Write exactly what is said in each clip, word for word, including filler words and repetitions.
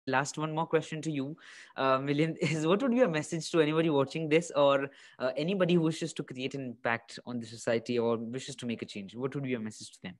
last one more question to you, uh, Milind, is what would be your message to anybody watching this, or uh, anybody who wishes to create an impact on the society or wishes to make a change? What would be your message to them?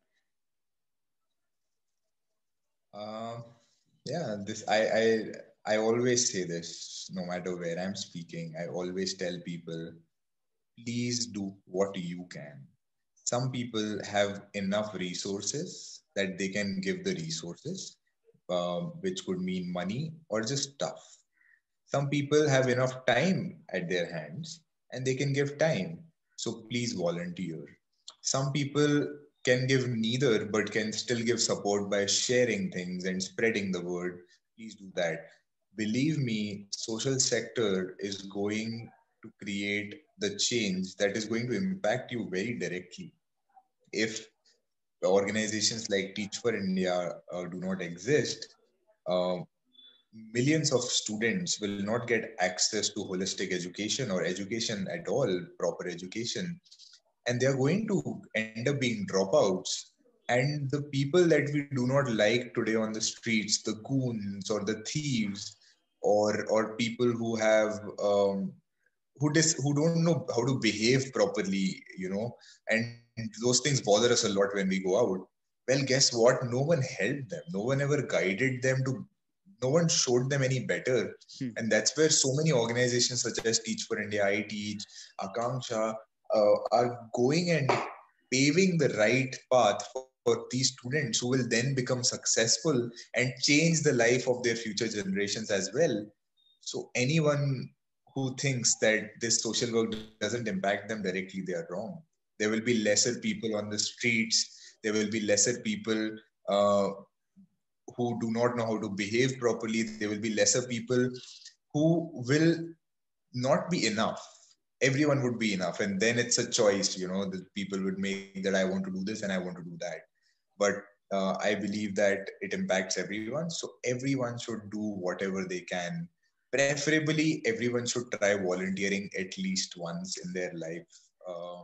Um, yeah, this I, I I always say this, no matter where I'm speaking. I always tell people, please do what you can. Some people have enough resources that they can give the resources, uh, which could mean money or just stuff. Some people have enough time at their hands and they can give time. So please volunteer. Some people can give neither but can still give support by sharing things and spreading the word. Please do that. Believe me, social sector is going to create the change that is going to impact you very directly. If organizations like Teach for India uh, do not exist, uh, millions of students will not get access to holistic education or education at all, proper education, and they are going to end up being dropouts. And the people that we do not like today on the streets, the goons or the thieves, or or people who have um, who dis, who don't know how to behave properly, you know, and those things bother us a lot when we go out. Well, guess what? No one helped them. No one ever guided them to. No one showed them any better, Hmm. and that's where so many organizations such as Teach for India, I Teach, Akanksha, uh, are going and paving the right path for these students who will then become successful and change the life of their future generations as well. So anyone who thinks that this social work doesn't impact them directly, they are wrong. There will be lesser people on the streets. There will be lesser people uh, who do not know how to behave properly. There will be lesser people who will not be enough. Everyone would be enough, and then it's a choice. You know, that people would make that I want to do this and I want to do that. But uh, I believe that it impacts everyone, so everyone should do whatever they can. Preferably, everyone should try volunteering at least once in their life, uh,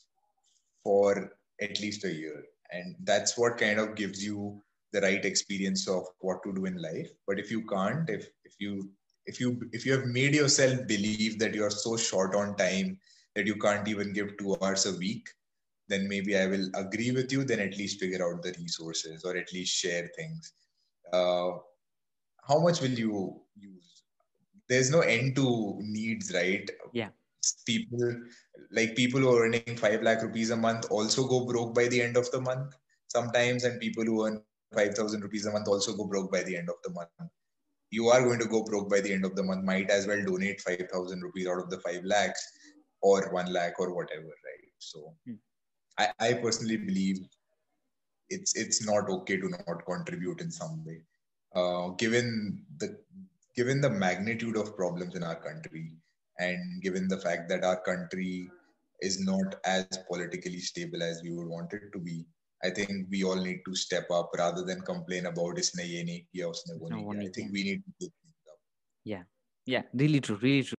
for at least a year, and that's what kind of gives you the right experience of what to do in life. But if you can't, if if you if you if you have made yourself believe that you are so short on time that you can't even give two hours a week, then maybe I will agree with you. Then at least figure out the resources or at least share things. Uh, how much will you use? There's no end to needs, right? Yeah. People like people who are earning five lakh rupees a month also go broke by the end of the month sometimes, and people who earn five thousand rupees a month also go broke by the end of the month. You are going to go broke by the end of the month. Might as well donate five thousand rupees out of the five lakhs or one lakh or whatever, right? So Hmm. I, I personally believe it's it's not okay to not contribute in some way, uh, given the given the magnitude of problems in our country, and given the fact that our country is not as politically stable as we would want it to be. I think we all need to step up rather than complain about isne ye nahi kiya, usne wo No nahi kiya. one I think again. we need to take things up. Yeah. Yeah. Really true. Really true.